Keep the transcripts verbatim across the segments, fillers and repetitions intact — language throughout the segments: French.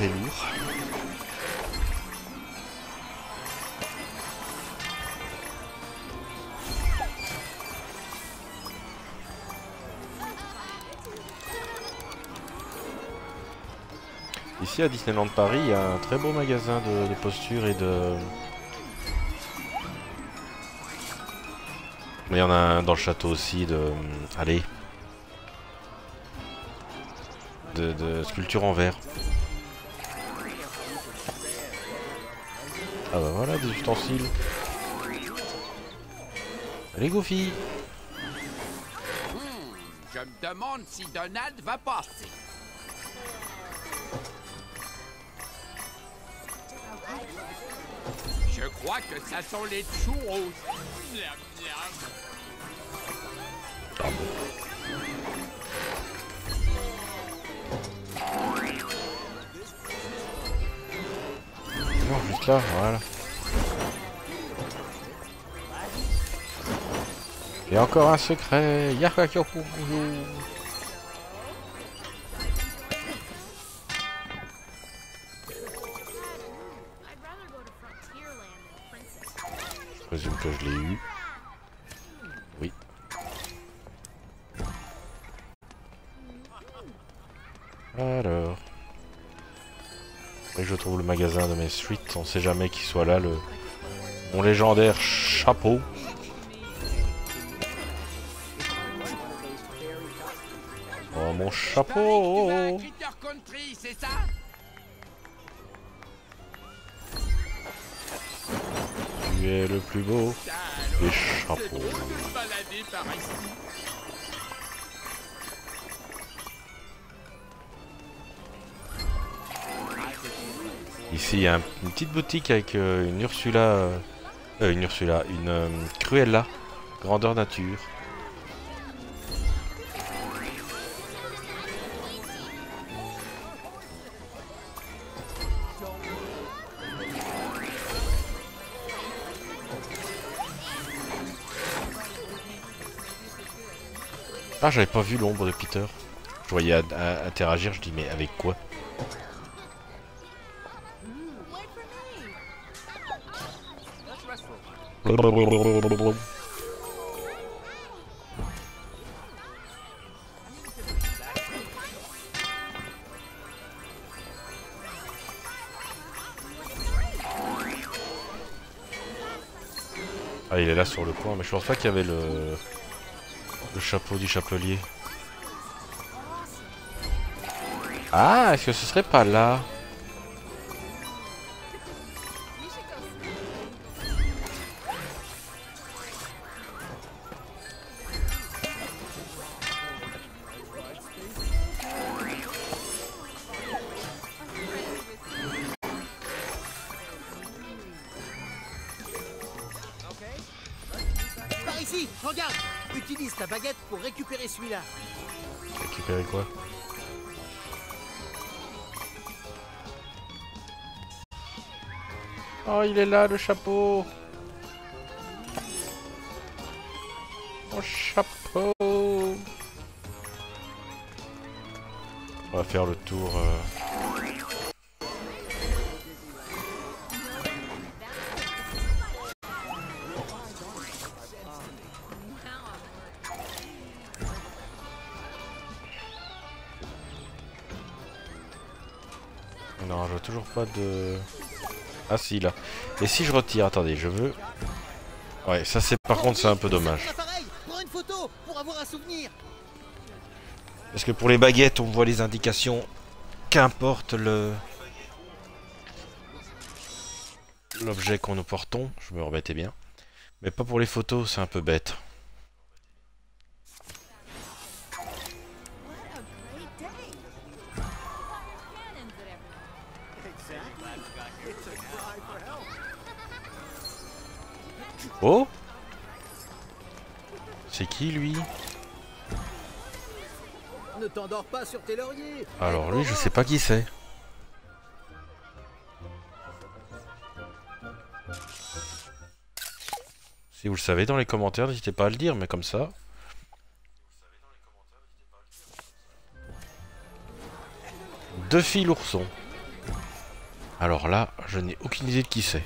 très lourd. Ici à Disneyland Paris, il y a un très beau magasin de, de posture et de... Mais il y en a un dans le château aussi de... Allez. De, de sculpture en verre. Ah bah voilà, des ustensiles. Allez Goofy. Hmm, je me demande si Donald va passer. Je crois que ça sont les churros. Miam, miam. Ah bon. Non, juste là, voilà. Et encore un secret. Yakakyoku. Je présume que je l'ai eu. Oui. Alors. Et je trouve le magasin de mes Street. On sait jamais qu'il soit là, le mon légendaire chapeau. Oh mon chapeau. Country, c'est ça? Tu es le plus beau des chapeaux. Ici, il y a un, une petite boutique avec euh, une Ursula, euh, euh, une Ursula, une euh, Cruella, grandeur nature. Ah, j'avais pas vu l'ombre de Peter. Je voyais à, à, interagir, je dis mais avec quoi? Ah, il est là sur le coin, mais je pense pas qu'il y avait le... le chapeau du chapelier. Ah, est-ce que ce serait pas là? Par ici, regarde. Utilise ta baguette pour récupérer celui-là. Récupérer quoi? Oh, il est là, le chapeau. Mon chapeau. On va faire le tour. Euh... Non, je vois toujours pas de... Ah si, là. Et si je retire? Attendez, je veux... Ouais, ça c'est par contre c'est un peu dommage. Prends une photo pour avoir un souvenir. Parce que pour les baguettes, on voit les indications. Qu'importe le... l'objet qu'on nous portons. Je me remettais bien. Mais pas pour les photos, c'est un peu bête. Oh! C'est qui lui? Ne t'endors pas sur tes lauriers. Alors lui, je sais pas qui c'est. Si vous le savez dans les commentaires, n'hésitez pas à le dire, mais comme ça... Deux filles l'ourson. Alors là, je n'ai aucune idée de qui c'est.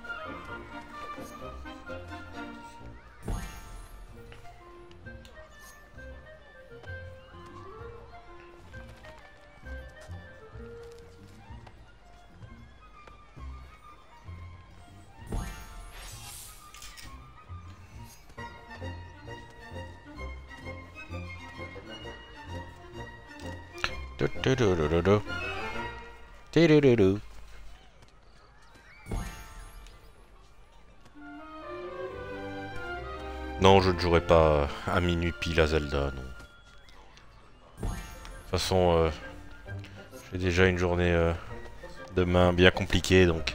Non, je ne jouerai pas à minuit pile à Zelda, non. De toute façon, euh, j'ai déjà une journée euh, demain bien compliquée, donc...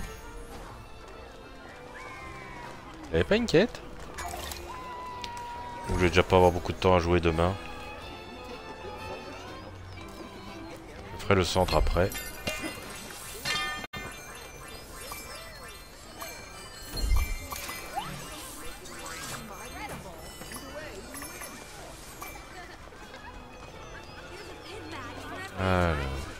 Y'avait pas une quête? Donc je vais déjà pas avoir beaucoup de temps à jouer demain. Je ferai le centre après. Alors.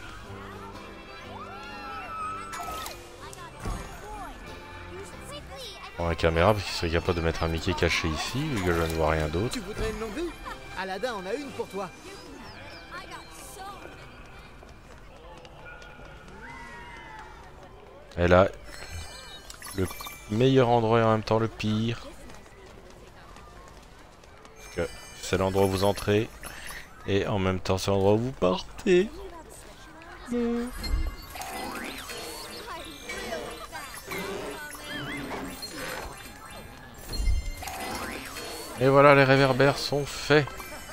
Je prends la caméra parce qu'il serait capable de mettre un Mickey caché ici, vu que je ne vois rien d'autre. Tu voudrais une longue vue? Aladdin en a une pour toi. Et là, le meilleur endroit et en même temps le pire. Parce que c'est l'endroit où vous entrez et en même temps c'est l'endroit où vous partez. Mmh. Et voilà, les réverbères sont faits.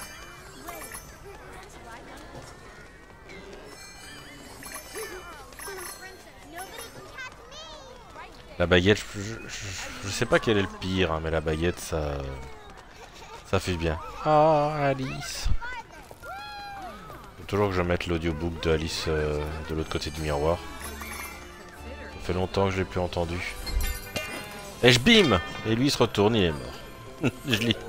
La baguette, je, je, je sais pas quel est le pire, hein, mais la baguette, ça, ça fait bien. Ah, Alice. Faut toujours que je mette l'audiobook de Alice euh, de l'autre côté du miroir. Ça fait longtemps que je l'ai plus entendu. Et je bim. Et lui il se retourne, il est mort. Je lis.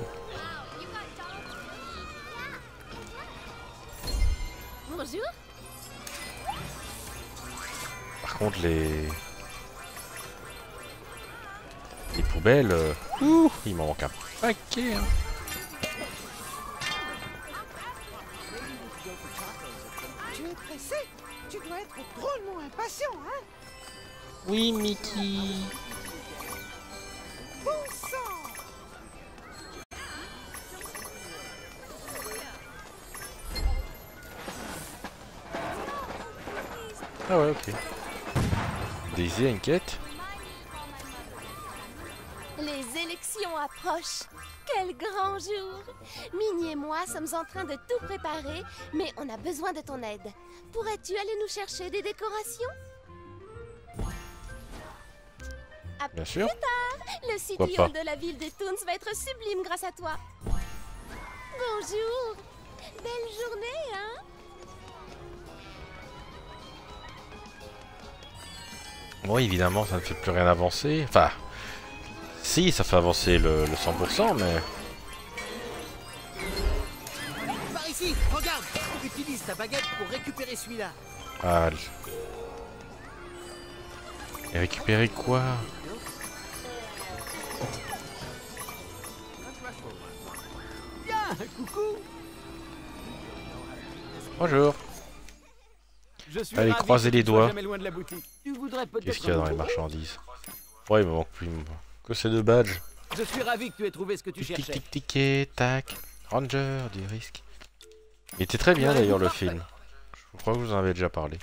Bonjour. Par contre les... Les poubelles... Euh... Ouh, il m'en manque un paquet, hein. Tu es pressé? Tu dois être drôlement impatient, hein? Oui, Mickey. Bon sang! Ah ouais, ok. Daisy a une quête. Les élections approchent. Quel grand jour! Minnie et moi sommes en train de tout préparer, mais on a besoin de ton aide. Pourrais-tu aller nous chercher des décorations? À Bien sûr. plus tard! Le City Pourquoi Hall de la ville des Toons va être sublime grâce à toi. Bonjour! Belle journée, hein? Bon, évidemment, ça ne fait plus rien avancer. Enfin, si, ça fait avancer le, le cent pour cent, mais... Par ici, regarde. Utilise ta baguette pour récupérer celui-là. Ah... Et récupérer quoi? Tiens, coucou. Bonjour. Je suis Allez, ravi croisez que tu les sois doigts. jamais loin de la boutique. Tu voudrais peut-être Qu'est-ce qu'il y a un dans les bonbon? marchandises? Ouais, il me manque plus que ces deux badges. Je suis ravi que tu aies trouvé ce que tu Tic tic cherchais. tic ticket, tac. Ranger du risque. Il était très bien d'ailleurs le Parfait. film. Je crois que vous en avez déjà parlé.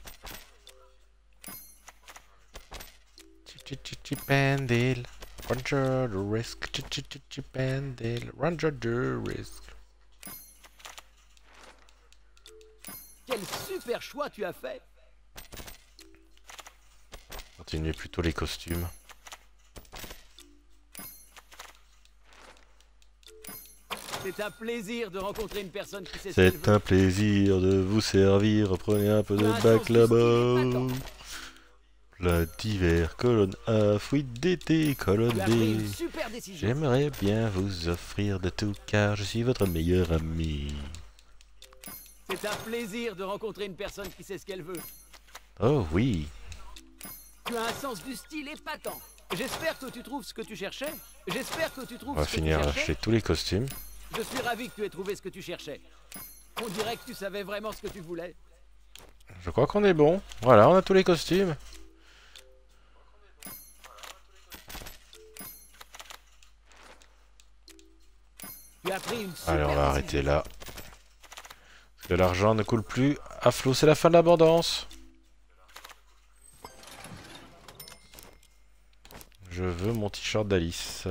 Chip chip chip Pendle. Ranger du risque. Chip chip chip chip Pendle. Ranger du risque. Quel super choix tu as fait. Continuez plutôt les costumes. C'est un plaisir de rencontrer une personne qui sait ce qu'elle C'est veut. un plaisir de vous servir. Prenez un peu de Ah, baklava. non, Plat d'hiver, colonne A, fruits d'été, colonne Tu as pris B. une super décision. J'aimerais bien vous offrir de tout car je suis votre meilleur ami. C'est un plaisir de rencontrer une personne qui sait ce qu'elle veut. Oh oui. Tu as un sens du style épatant. J'espère que tu trouves ce que tu cherchais. J'espère que tu trouves On va ce que finir tu à cherchais. acheter tous les costumes. Je suis ravi que tu aies trouvé ce que tu cherchais. On dirait que tu savais vraiment ce que tu voulais. Je crois qu'on est bon. Voilà, on a tous les costumes. Tu as pris une super Allez, on va décision. arrêter là. Parce que l'argent ne coule plus à flot, c'est la fin de l'abondance. Je veux mon t-shirt d'Alice.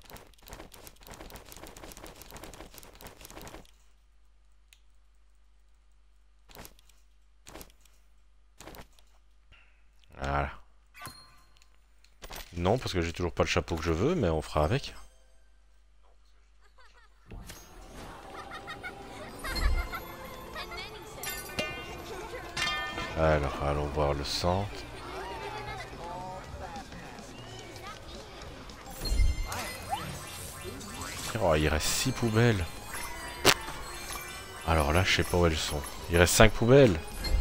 Voilà. Non, parce que j'ai toujours pas le chapeau que je veux, mais on fera avec. Alors, allons voir le centre. Oh, il reste six poubelles. Alors là, je sais pas où elles sont. Il reste cinq poubelles.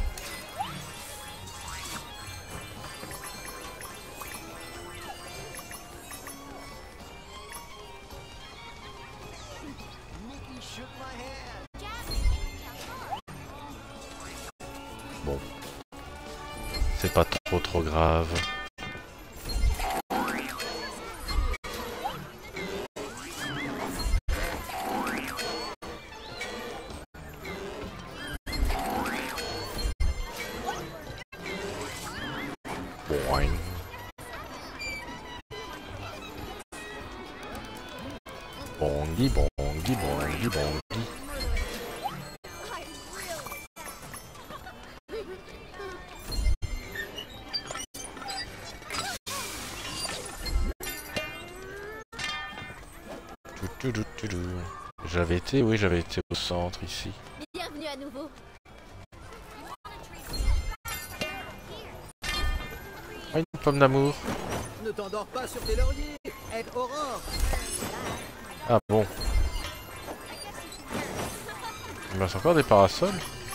Bon. C'est pas trop trop grave. Boing. Bongi, bongi, bongi, bongi. J'avais été, oui, j'avais été au centre ici. Bienvenue à nouveau. Ah, une pomme d'amour. Ne t'endors pas sur tes lauriers. Aide Aurore. Ah bon. Il me reste encore des parasols.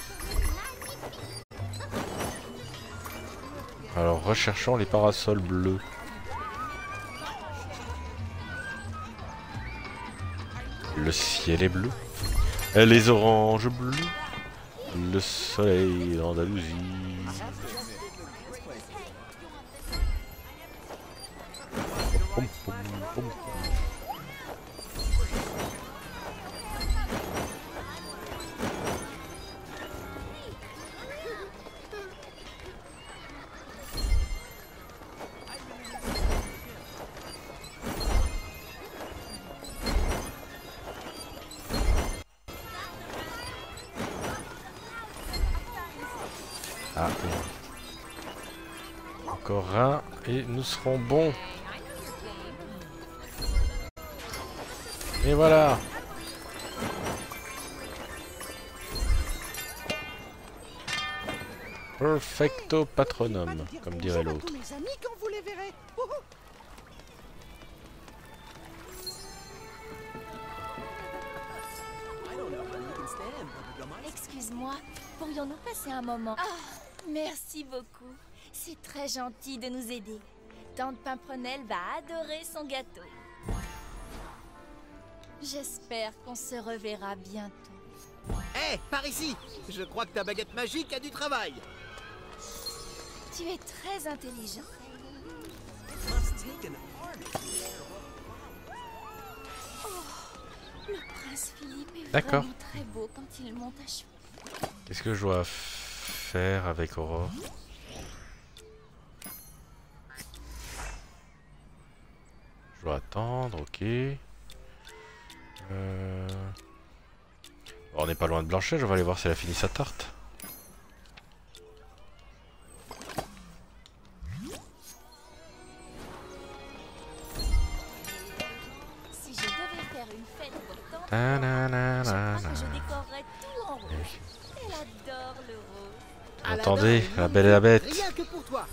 Alors recherchons les parasols bleus. Le ciel est bleu. Et les oranges bleues. Le soleil d'Andalousie. Pom, pom, pom, pom. Ah, encore un et nous serons bons. Et voilà. Perfecto patronum, comme dirait Bonjour à l'autre. tous mes amis quand vous les verrez. Oh, oh. Excuse-moi, pourrions-nous passer un moment? Ah, merci beaucoup. C'est très gentil de nous aider. Tante Pimprenelle va adorer son gâteau. J'espère qu'on se reverra bientôt. Hé, par ici. Je crois que ta baguette magique a du travail. Tu es très intelligent. Oh, le prince Philippe est D'accord. vraiment très beau quand il monte à cheval. Qu'est-ce que je dois faire avec Aurore? Je dois attendre, ok. Euh... Bon, on n'est pas loin de Blanchet, je vais aller voir si elle a fini sa tarte. Si je devais faire une fête pour tante, Ta na na je na crois que je na. décorerais tout en rouge. Elle adore le rose. Attendez, Aladdin, la belle et la bête. Rien que pour toi.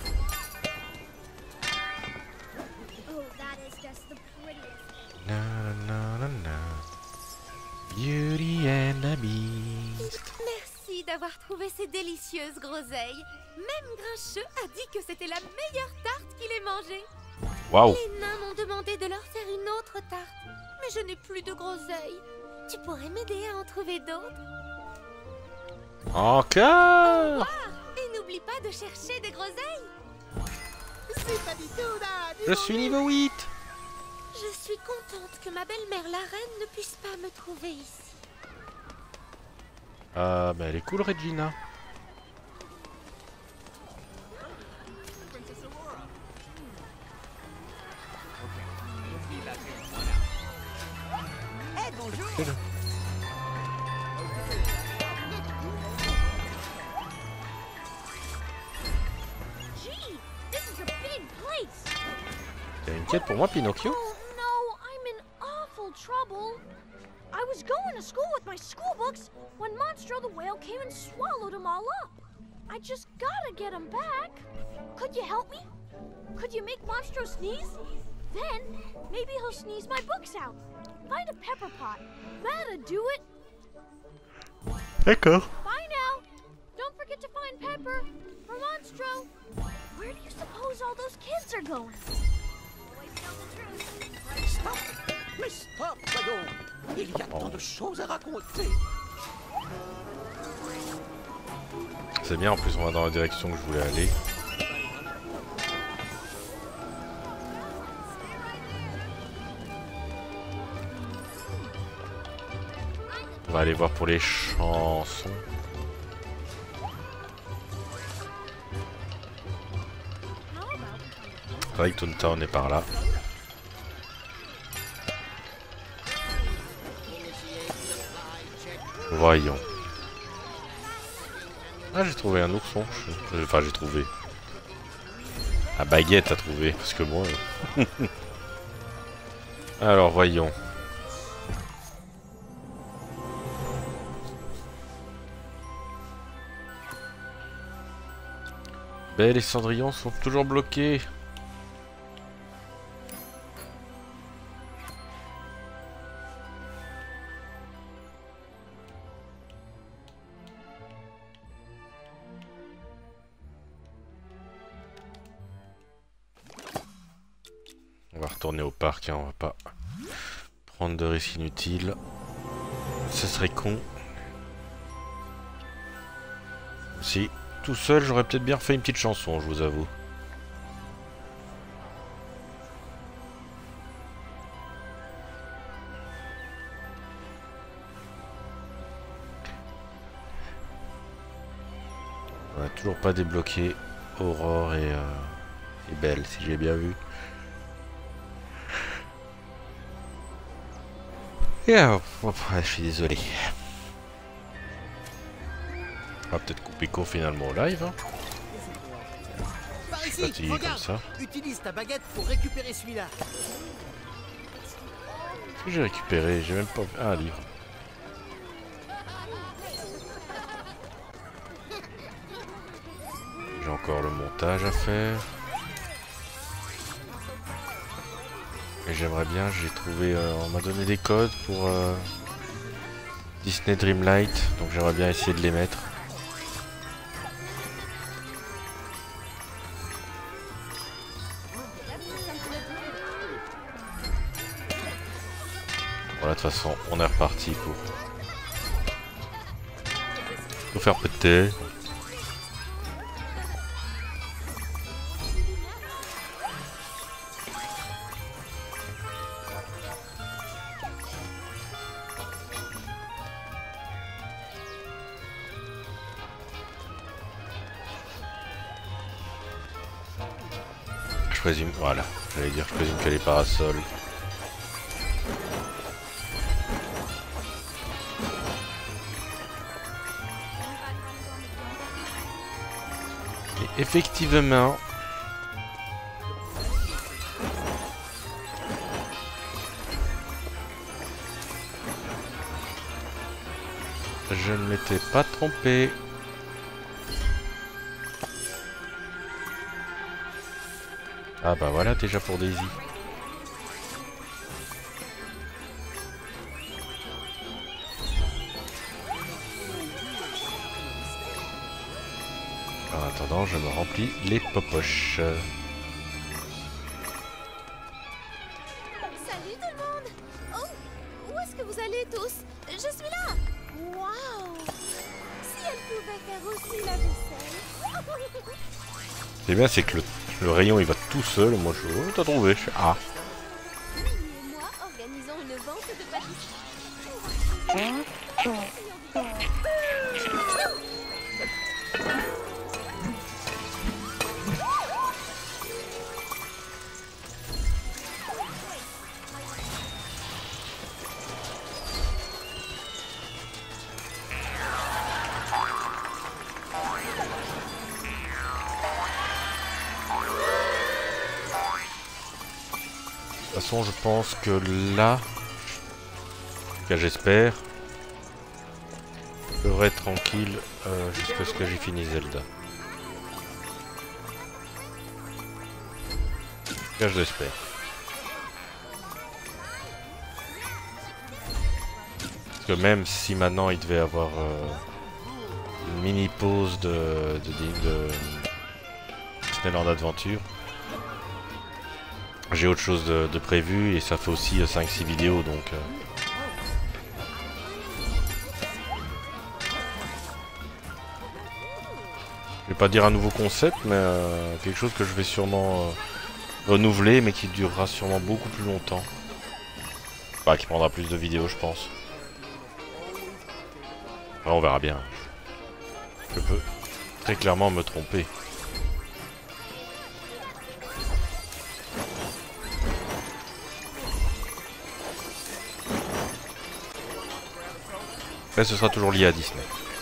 Na, na, na, na. Beauty and the Beast. Merci ravi d'avoir trouvé ces délicieuses groseilles. Même Grincheux a dit que c'était la meilleure tarte qu'il ait mangée. Waouh. Les nains m'ont demandé de leur faire une autre tarte, mais je n'ai plus de groseilles. Tu pourrais m'aider à en trouver d'autres? Encore. Et n'oublie pas de chercher des groseilles. C'est pas du tout là. Je suis niveau huit. Je suis contente que ma belle-mère la reine ne puisse pas me trouver ici. Ah bah elle est cool Regina. Eh, bonjour. Gee, this is a big place. T'as une quête pour moi Pinocchio? Oh no, I'm in awful trouble. I was going to school with my school books when Monstro the whale came and swallowed them all up. I just gotta get them back. Could you help me? Could you make Monstro sneeze? Then, maybe he'll sneeze my books out. Find a pepper pot. That'd do it. D'accord. Bye now. Don't forget to find Pepper for Monstro. Where do you suppose all those kids are going? Always tell the truth. Stop. Mais stop, voyons. Il y a tant de choses à raconter. C'est bien, en plus on va dans la direction que je voulais aller. On va aller voir pour les chansons. Right Town est par là. Voyons. Ah, j'ai trouvé un ourson. Je- Enfin, j'ai trouvé. La baguette a trouvé, parce que moi... euh, Alors, voyons. Belle et Cendrillon sont toujours bloqués. On va retourner au parc, hein, on va pas prendre de risques inutiles. Ce serait con. Si, tout seul, j'aurais peut-être bien refait une petite chanson, je vous avoue. On n'a toujours pas débloqué Aurore et, euh, et Belle, si j'ai bien vu. Et alors, oh, je suis désolé. On va peut-être couper court finalement au live. Hein. Par ici, Fatigué comme regarde. ça. Utilise ta baguette pour récupérer celui-là. Qu'est-ce que j'ai récupéré? J'ai même pas... Ah, un livre. J'ai encore le montage à faire. Et j'aimerais bien, j'ai trouvé... Euh, on m'a donné des codes pour euh, Disney Dreamlight. Donc j'aimerais bien essayer de les mettre. Voilà, de toute façon, on est reparti pour nous faire péter. Je présume, voilà, j'allais dire, je présume que les parasols. Et effectivement, je ne m'étais pas trompé. Ah bah voilà déjà pour Daisy. attendant, je me remplis les popoches. Salut tout le monde. Oh, où est-ce que vous allez tous? Je suis là. Waouh. Si elle pouvait faire aussi la vaisselle. C'est bien, c'est que le, le rayon il va tout seul. Moi je. Oh, t'as trouvé. Je... Ah. Mimi et moi organisons une vente de pâtisserie. De toute façon, je pense que là, que j'espère, je devrais être tranquille euh, jusqu'à ce que j'ai fini Zelda. Là, je l'espère. Parce que même si maintenant il devait avoir euh, une mini pause de, de, de, de Disneyland Adventure, j'ai autre chose de, de prévu et ça fait aussi euh, cinq six vidéos donc... Euh... Je vais pas dire un nouveau concept mais euh, quelque chose que je vais sûrement euh, renouveler mais qui durera sûrement beaucoup plus longtemps. Bah qui prendra plus de vidéos je pense. Enfin, on verra bien. Je peux très clairement me tromper. Mais ce sera toujours lié à Disney.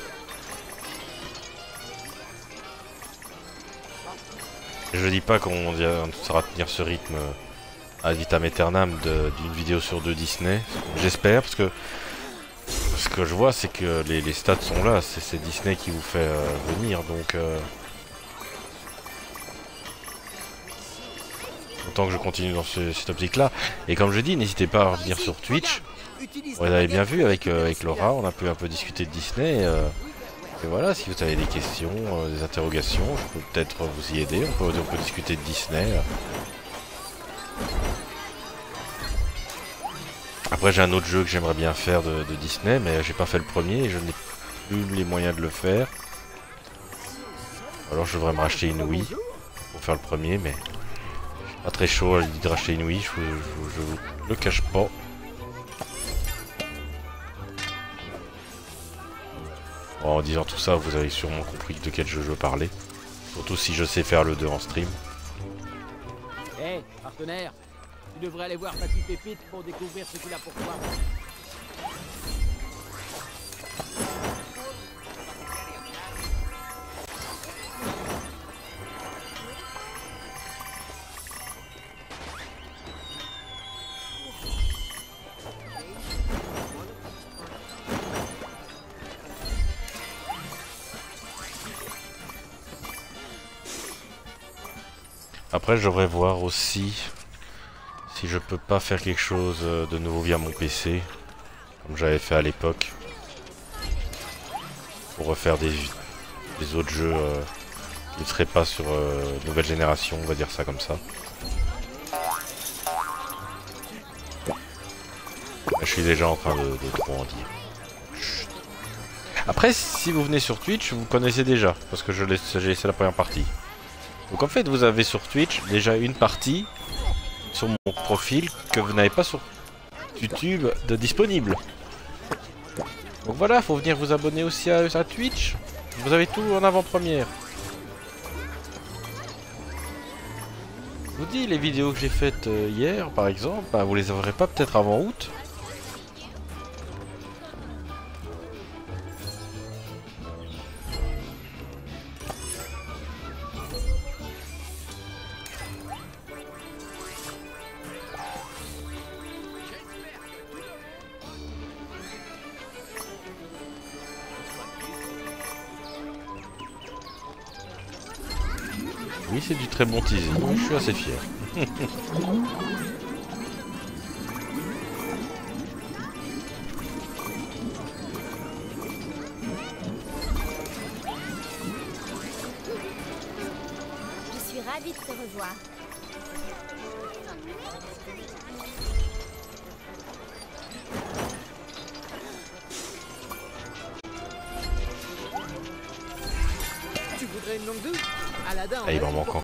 Je dis pas qu'on saura tenir ce rythme ad vitam aeternam d'une vidéo sur deux Disney. J'espère parce que ce que je vois c'est que les, les stats sont là. C'est Disney qui vous fait euh, venir donc... Euh, autant que je continue dans ce, cette optique là. Et comme je dis, n'hésitez pas à revenir sur Twitch. Vous avez bien vu avec, euh, avec Laura, on a pu un peu discuter de Disney. Euh, et voilà, si vous avez des questions, euh, des interrogations, je peux peut-être vous y aider. On peut, on peut discuter de Disney. Après, j'ai un autre jeu que j'aimerais bien faire de, de Disney, mais j'ai pas fait le premier et je n'ai plus les moyens de le faire. Alors, je devrais me racheter une Wii pour faire le premier, mais pas très chaud à l'idée de racheter une Wii, je, je, je, je vous le cache pas. En disant tout ça, vous avez sûrement compris de quel jeu je parlais. Surtout si je sais faire le deux en stream. Hé, hey, partenaire, tu devrais aller voir Papy Pépite pour découvrir ce qu'il a pour toi. Après, je devrais voir aussi si je peux pas faire quelque chose de nouveau via mon P C, comme j'avais fait à l'époque, pour refaire des, des autres jeux euh, qui ne seraient pas sur euh, nouvelle génération, on va dire ça comme ça. Je suis déjà en train de, de trop en dire. Chut. Après, si vous venez sur Twitch, vous connaissez déjà, parce que j'ai laissé la première partie. Donc en fait vous avez sur Twitch déjà une partie sur mon profil que vous n'avez pas sur YouTube de disponible. Donc voilà, faut venir vous abonner aussi à, à Twitch. Vous avez tout en avant-première. Je vous dis, les vidéos que j'ai faites euh, hier par exemple, bah, vous les aurez pas peut-être avant août. Oui, c'est du très bon teasing, je suis assez fier. suis ravie de te revoir. Tu voudrais une longue douce? Aladdin en Ah, il a m'en une manque pour